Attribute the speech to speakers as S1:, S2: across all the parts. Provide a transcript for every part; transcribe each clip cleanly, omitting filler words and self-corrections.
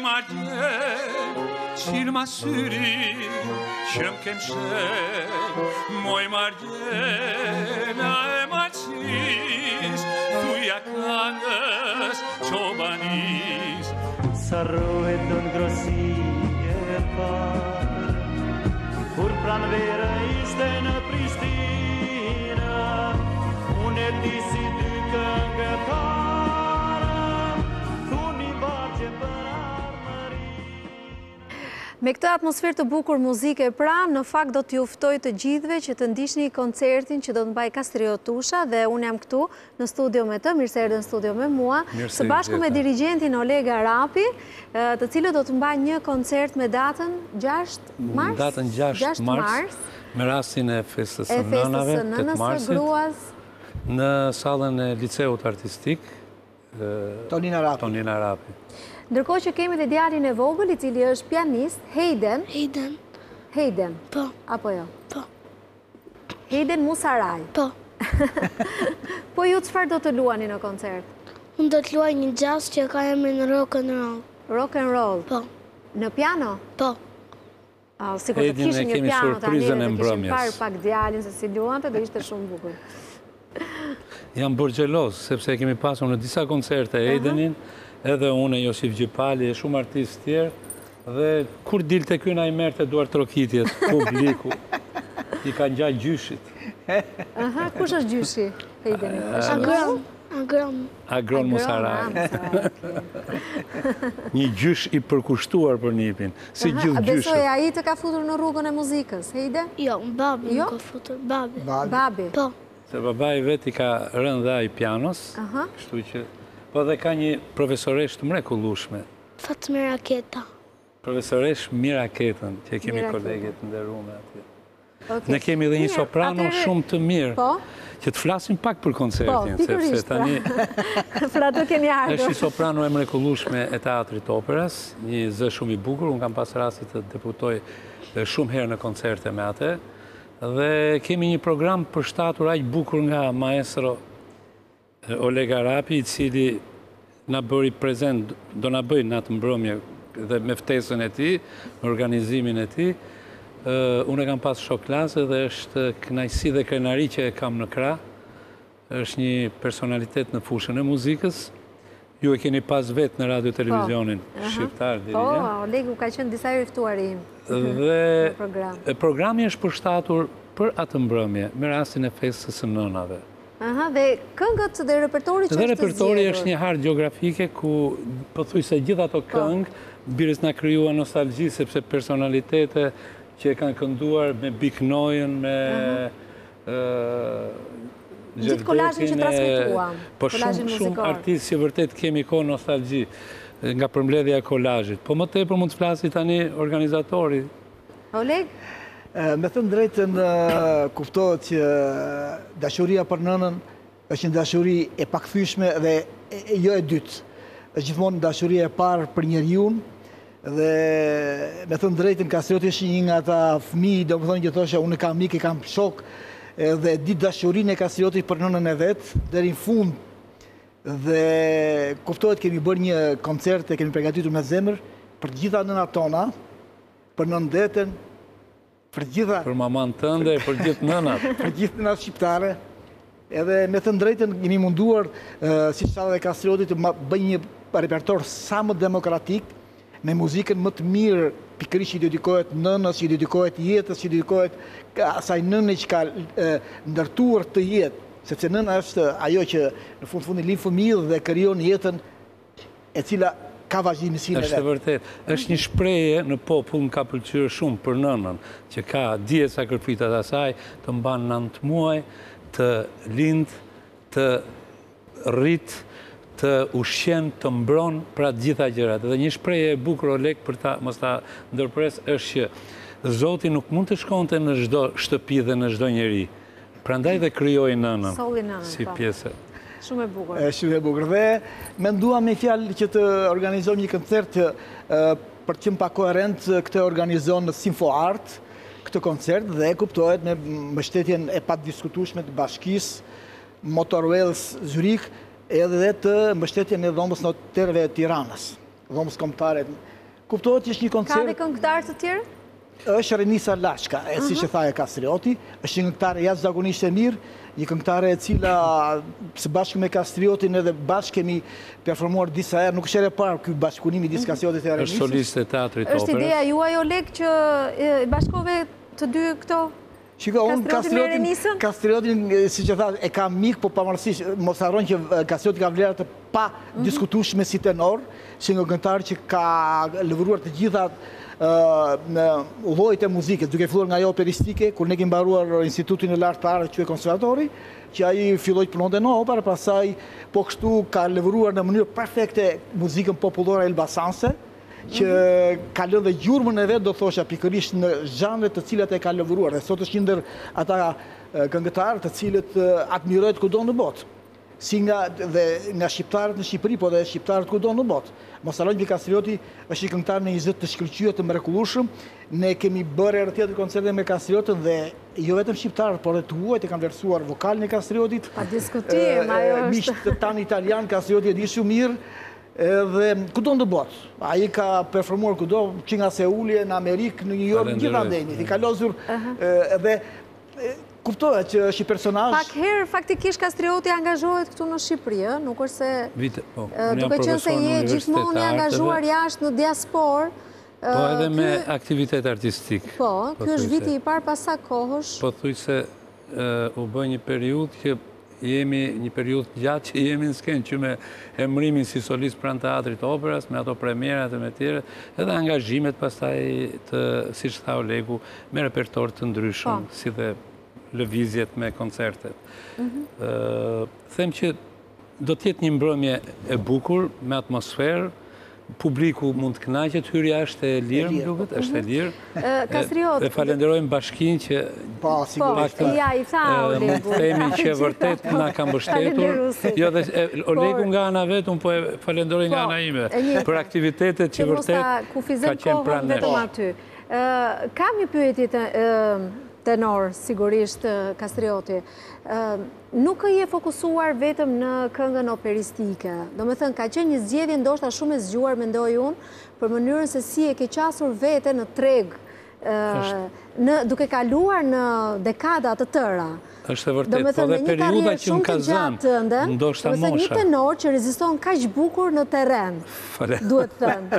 S1: margem, cilma syri, që m'kem shen, moj margena e macis, thuja këngës çobanis.
S2: Sarrohet do ngrosi e parë, kur pranvera ishte në Prishtinë, unë e di si dy këngëtarë, thuni vargje për armërinë.
S3: Me këtë atmosferë të bukur muzike pra, në fakt do t'ju ftoj të gjithve që të ndiqni koncertin që do të mbaj Kastrio Tusha dhe unë jam këtu në studio me të, mirë se erdhën në studio me mua, së bashku me dirigentin Oleg Arapi, të cilët do të mbaj një koncert me datën 6 mars?
S4: Datën 6 mars, me rastin e festës së nënave, 8 marsit, në sallën e liceut artistik,
S5: Tonin
S4: Arapi.
S3: Ndërkohë që kemi dhe djalin e vogël, i cili është pianist, Hayden. Hayden?
S6: Po.
S3: Apo jo?
S6: Po.
S3: Hayden Musaraj?
S6: Po.
S3: Po ju çfarë do të luani në koncert?
S6: Unë do të luaj një jazz që ka emrin rock and roll.
S3: Rock and roll?
S6: Po.
S3: Në piano?
S6: Po.
S3: Sikur të kishin një piano tani dhe të kishin parë pak djalin se si luante, do ishte shumë bukur.
S4: Jam borgjelos, sepse kemi pasur në disa koncerte Haydenin, edhe unë, Josif Gjipali, e shumë artistë tjerë, dhe kur dilte ky na i merrte duart trokitjet, publiku, i ka ngjall gjyshit.
S3: Kush është gjyshi, Hayden?
S4: Agron Musaraj. Një gjysh i përkushtuar për nipin, si gjithë gjyshët.
S3: Besoj ai të ka futur në rrugën e muzikës, Hayden?
S6: Jo, babi më ka futur, babi.
S3: Babi?
S6: Po.
S4: Se babai vet i ka rënë dhe ai pianos, kështu që po dhe ka një profesoresh të mrekullueshme.
S6: Fatmir Raketa.
S4: Profesoresh Miraketën, që kemi kolegët nderuar atje. Ne kemi dhe një soprano shumë të mirë, që të flasim pak për koncertin, sepse tani
S3: për atë keni ardhur.
S4: Është një soprano e mrekullueshme e teatrit operas, një zë shumë i bukur, unë kam pas rasti të deputoj shumë herë në koncerte me atë, dhe kemi një program përshtatur aq bukur nga maestro Oleg Arapi, i cili na bëri prezent, do na bëjë natë mbrëmje dhe me ftesën e tij, me organizimin e tij. Unë e kam pas shok klase dhe është kënaqësi dhe krenari që e kam në krah. Është një personalitet në fushën e muzikës. Ju e keni pas vetë në radio televizionin shqiptar.
S3: Po, Olegu ka qenë disa herë ftuar im
S4: në program. Programi është përshtatur për atë mbrëmje, me rastin e festës së nënave.
S3: Dhe këngët dhe repertori që është të zgjedhur. Dhe
S4: repertori është një hartë geografike ku pothuajse gjithë ato këngë birës na krijuan nostalgji, sepse personalitete që e kanë kënduar me Biknojen, me
S3: gjithë kolazhin që transmetuam.
S4: Po shumë artistë që vërtet kemi kohë nostalgji nga përmbledhja e kolazhit. Po më tepër mund të flasi tani organizatori.
S3: Oleg?
S5: Me thënë drejtën, kuptohet që dashuria për nënën është një dashuri e pakthyeshme dhe jo e dytë. Është gjithmonë dashuria e parë për njeriun, dhe me thënë drejtën, Kastrioti është një nga ata fëmijë, domethënë që thosha, unë kam mik, kam shok, dhe di dashurinë e Kastriotit për nënën e vet deri në fund. Dhe kuptohet kemi bërë një koncert e kemi përgatitur me zemër për të gjitha nënat tona, për nëndetën,
S4: për maman tënde, për gjithë nënat.
S5: Për gjithë nënat shqiptare. Edhe me thënë drejtën, jemi munduar, si Sala dhe Kastrioti, të bëjë një repertor sa më demokratik, me muzikën më të mirë, pikërisht që i dedikohet nënës, që i dedikohet jetës, që i dedikohet asaj nënë që ka ndërtuar të jetë. Sepse nëna është ajo që në fundin lind fëmijë dhe krijon jetën e cila ka vazhdimsinë.
S4: Është vërtet. Është një shprehje në popull më ka pëlqyer shumë për nënën, që ka dije sakrificat e saj, të mban 9 muaj, të lind, të rrit, të ushqen, të mbron, pra të gjitha gjërat. Dhe një shprehje e bukur Oleg për ta mos ta ndërpres është që Zoti nuk mund të shkonte në çdo shtëpi dhe në çdo njeri. Prandaj dhe krijoi nënën si pjesë.
S3: Shumë e bukur.
S5: Shumë e bukur. Dhe menduam me fjalë që të organizojmë një koncert për të qenë pa koherent, këtë organizon në Sinfo Art, këtë koncert, dhe kuptohet me mbështetjen e padiskutueshme të bashkisë Motorwells Zurich, edhe të mbështetjen e dhomës noterëve të Tiranës, dhomës kombëtare Kuptohet që është një
S3: Ka
S5: koncert...
S3: dhe këngëtarë të tjerë?
S5: është Renisa Lashka, si që thaje Kastrioti, është një këngëtare jashtëzakonisht e mirë, një këngëtare e cila së bashkë me Kastriotin edhe bashkë kemi performuar disa herë, nuk është ere parë ky bashkëpunimi i Kastriotit e Renisës.
S4: Është soliste e teatrit operës.
S3: Është ideja juaj Oleg që bashkove të dy këto?
S5: Shiko, unë Kastriotin, si që tha, e ka mikë, po pavarësisht, mos harron që Kastrioti ka vlerat të pa diskutueshme si tenor, si një këngëtar që ka lëvëruar të gjitha llojet e muzikës, duke filluar nga ajo operistike, kur ne kemi mbaruar institutin e lartë të artë që e konservatori, që ai filloi të punonte në operë, pastaj po kështu ka lëvëruar në mënyrë perfekte muzikën popullore elbasanse, që ka lënë dhe gjurmën e vet, do thosha, pikërisht në zhanre të cilat e ka lëvëruar. Dhe sot është një ndër ata këngëtarë të cilët admirohet kudo në botë. Si nga shqiptarët në Shqipëri, po dhe shqiptarët kudo në botë. Mos harrojmë që Kastrioti është një këngëtar në 20 të shkëlqyer, të mrekullueshëm. Ne kemi bërë herë tjetër koncerte me Kastriotin dhe jo vetëm shqiptarët, por edhe të huajt e kanë vlerësuar vokalin e Kastriotit.
S3: Pa diskutim, ajo është.
S5: Miqtë tanë italian, Kastrioti e di shumë mirë. Dhe kudo në botë. Ai ka performuar kudo, që nga Seuli, në Amerikë, në New York, në gjitha vendin. I ka lozur edhe kuptohet që është i personazh.
S3: Pak herë faktikisht Kastrioti angazhohet këtu në Shqipëri, nuk është se duke qenë se je gjithmonë i angazhuar jashtë në diasporë.
S4: Po edhe me aktivitet artistik.
S3: Po, ky është viti i parë pas sa kohësh.
S4: Po thuj se u bë një periudhë që jemi një periudhë gjatë që jemi në skenë, që me emërimin si solist pranë teatrit operës, me ato premierat e me tjere, edhe angazhimet pastaj të, si që tha Olegu, me repertor të ndryshëm, si dhe lëvizjet me koncertet. Them që do t'jetë një mbrëmje e bukur, me atmosferë, publiku mund të kënaqet, hyrja është e lirë, më duket, është e lirë.
S3: Kastrioti.
S4: Dhe falenderojmë bashkinë që
S3: ja i tha Olegu.
S4: Themi që vërtet na ka mbështetur. Jo, dhe Olegu nga ana vet, unë po e falenderoj nga ana ime për aktivitetet që vërtet ka qenë pranë nesh.
S3: Kam një pyetje tenor, sigurisht, Kastrioti. Nuk je fokusuar vetëm në këngën operistike. Do me thënë, ka qenë një zgjedhje ndoshta shumë e zgjuar, mendoj unë, për mënyrën se si e ke qasur vete në treg, duke kaluar në dekada të tëra.
S4: Është e vërtet, po dhe periuda që më ka zënë, ndoshta mosha.
S3: Një tenor që reziston kaq bukur në terren, duhet thënë.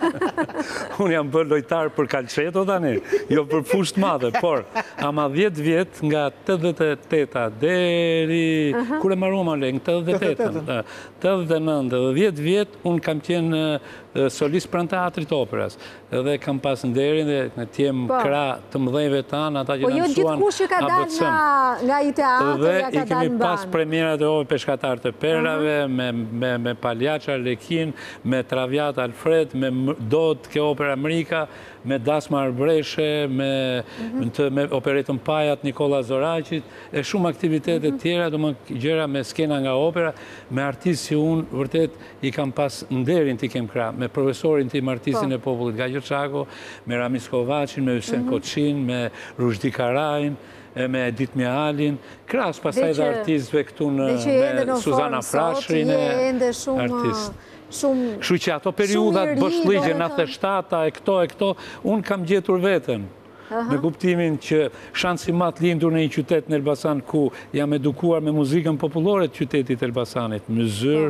S4: Unë jam bërë lojtar për kalçeto tani, jo për fusht madhe, por ama 10 vjet nga 88-a deri, kur e marruam Oleg, 88-ën, 89 dhe 10 vjet, unë kam qenë solist pranë teatrit operës. Edhe kam pas nderin dhe në tjem krah të mëdhenjve tanë, ata që në mësuan ABC-n.
S3: Nga i teatri,
S4: dhe
S3: ja ka
S4: i kemi
S3: dalë në
S4: pas
S3: banë.
S4: premierat e ove peshkatar të perlave, me Paljaç Arlekin, me Traviat Alfred, me Dot ke opera Amerika, me Dasma Arbreshe, me operetën Pajat Nikola Zoraqit, e shumë aktivitetet tjera, do më gjera me skena nga opera, me artistë që unë vërtet i kam pas nderin t'i kem krah, me profesorin tim artistin e popullit Gajër Çako, me Ramis Kovacin, me Hysén Koçin, me Rushdi Karajin, me Edith Mihalin, krahas pastaj dhe artistëve këtu me Suzana Frashrin e artistë. Kështu që ato periudat boshllëgje, 97-a, e këto, unë kam gjetur veten. Me kuptimin që shansi ma të lindur në një qytet në Elbasan ku jam edukuar me muzikën popullore të qytetit Elbasanit, Myzyr,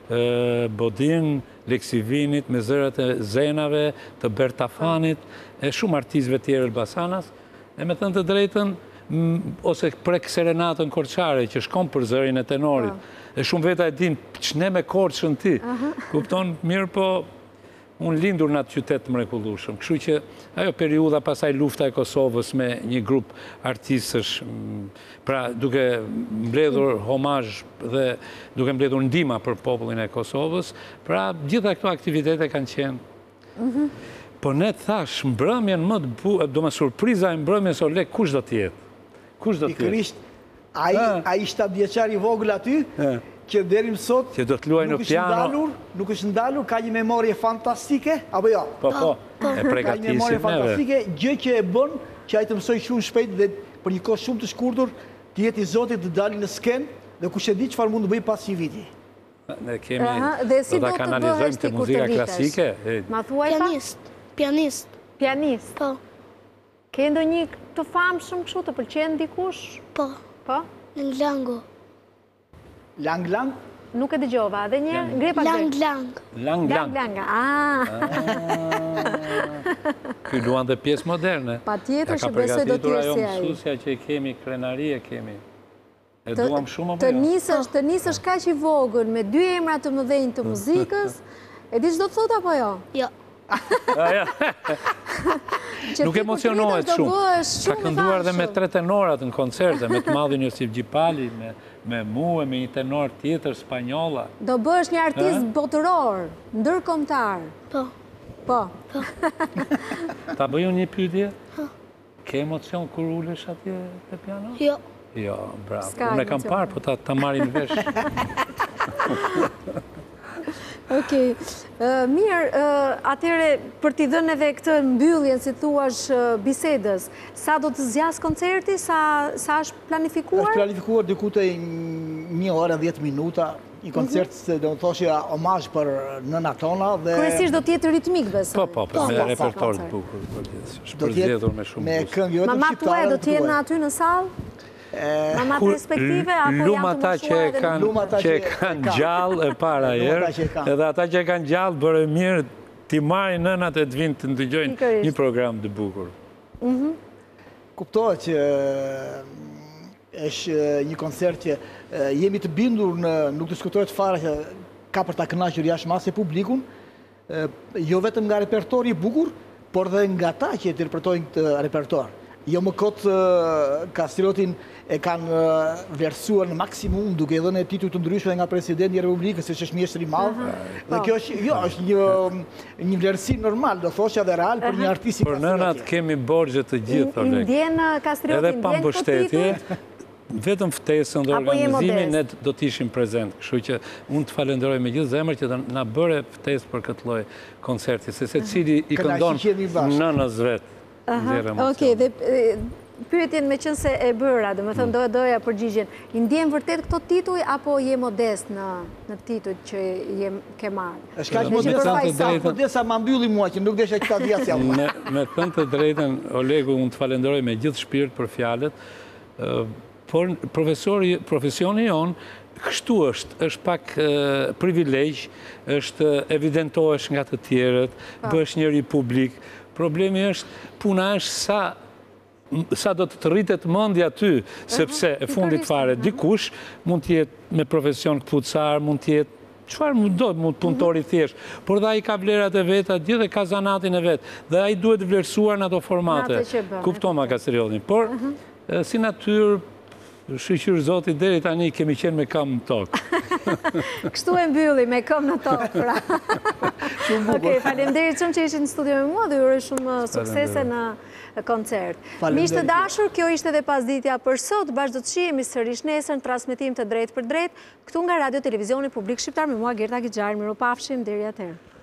S4: Bodin, Leksivinit, me zërat e Zenave, të Bertafanit, e shumë artistëve tjerë Elbasanas, e me thënë të drejtën, ose prek serenatën korçare që shkon për zërin e tenorit. E shumë veta e din që ne me korçën ti. Kupton mirë, po unë lindur në atë qytet mrekullueshëm. Kështu që ajo periudha pasaj lufta e Kosovës me një grup artistësh, pra duke mbledhur homazh dhe duke mbledhur ndihma për popullin e Kosovës, pra gjitha këto aktivitete kanë qenë. Po ne thash, mbrëmjen më të bukur, do më surpriza e mbrëmjes Oleg, kush do të jetë? Kush do të jetë?
S5: Pikërisht, ai 7 vjeçar i vogël aty, që deri më sot
S4: që do të luaj në piano.
S5: Nuk është ndalur, ka një memorie fantastike, apo jo?
S4: Po, e
S5: Ka një memorie fantastike, gjë që e bën që ai të mësoj shumë shpejt dhe për një kohë shumë të shkurtër të jetë i Zotit të dalë në skenë dhe kush e di çfarë mund të bëj pas një viti.
S4: Ne kemi,
S3: Dhe si
S4: do
S3: do
S4: ta
S3: të
S4: kanalizojmë
S3: bëhesh
S4: te
S3: ti kur të
S4: muzika
S3: rritesh?
S4: klasike.
S3: Ma thuaj pak?
S6: Pianist.
S3: Pianist.
S6: Po.
S3: Ke ndonjë të famshëm kështu, të pëlqen dikush?
S6: Po.
S3: Po?
S6: Lango.
S5: Lang?
S3: Nuk e dëgjova, edhe një ngre pak
S6: Lang.
S4: Lang.
S3: Lang. Ah.
S4: Ky luan dhe pjesë moderne.
S3: Patjetër që besoj do të jesh si ai.
S4: Ajo mësusja që kemi, krenari e kemi. E duam shumë apo
S3: jo? Të nisësh kaq i vogël me dy emra të mëdhenj të muzikës, e di ç'do të thotë apo jo?
S6: Jo.
S4: Nuk emocionohet shumë. Ka kënduar dhe me 3 tenorat në koncerte, me të madhin Josip Gjipali, me mua, me një tenor tjetër spanjolla.
S3: Do bësh një artist botëror, ndërkombëtar. Po.
S4: Ta bëj unë një pyetje? Ke emocion kur ulesh atje te piano?
S6: Jo.
S4: Jo, bravo. Unë e kam parë, po ta marrin vesh.
S3: Okej. Mirë, atëre për t'i dhënë edhe këtë mbylljen, si thuash, bisedës, sa do të zgjas koncerti, sa është planifikuar?
S5: Është planifikuar diku te 1 orë 10 minuta, një koncert, do të thoshja, omazh për nëna tona dhe
S3: Kryesisht do të jetë ritmik, besoj.
S4: Po, me repertor të bukur, është përzgjedhur me shumë gust.
S5: Me këngë jo të
S3: Mama tuaj do të jenë aty në sallë? Mamat respektive, apo janë të moshuar edhe
S4: që kanë gjallë e para herë, edhe ata që kanë gjallë bërë mirë t'i marrin nënat e të vinë të ndëgjojnë një program të bukur.
S5: Kuptohet që është një koncert që jemi të bindur në, nuk diskutohet fare që ka për ta kënaqur jashtëmase publikun, jo vetëm nga repertori i bukur, por dhe nga ata që interpretojnë këtë repertor. Jo më kotë Kastriotin e kanë vlerësuar në maksimum duke dhënë tituj të ndryshme nga presidenti i Republikës, siç është mjeshtri i madh. Dhe kjo është një vlerësim normal, do thosha dhe real për një artist si
S4: Por nënat kemi borxhe të gjitha.
S3: Ndjen Kastrioti,
S4: edhe pa mbështetje, vetëm ftesën dhe organizimin ne do të ishim prezent. Kështu që unë të falenderoj me gjithë zemër që na bëre ftesë për këtë lloj koncerti, se secili i këndon nënës vet.
S3: Okej, dhe pyetjen me qënë se e bëra, dhe me thënë doja përgjigjen, i ndjen vërtet këto tituj, apo je modest në tituj që ke marrë?
S5: Është kaq modest sa ma mbylli mua, që nuk desha këta dhja si Allah.
S4: Me thënë të drejten, Olegu, unë të falenderoj me gjithë shpirt për fjalët, por profesioni jonë, kështu është pak privilegj, është evidentohesh nga të tjerët, bësh njëri publik. Problemi është, puna është sa do të rritet mendja ty, sepse e fundit fare, dikush mund t'jetë me profesion këpucar, mund t'jetë çfarë mund do, mund punëtori thjesht, por dhe ai ka vlerat e veta, gjithë ka zanatin e vet, dhe ai duhet vlerësuar në ato formate. Kuptoma Kastriotin, por si natyrë, shqyr Zoti deri tani kemi qenë me këmbë në tokë.
S3: Kështu e mbylli me këmbë në tokë, pra. Okej, faleminderit shumë që ishin në studio me mua dhe ju uroj shumë suksese në koncert. Miq të dashur, kjo ishte edhe pasditja për sot. Bashkë do të shihemi sërish nesër në transmetim të drejtë për drejtë këtu nga Radio Televizioni Publik Shqiptar me mua Gerta Gixhari. Mirupafshim deri atëherë.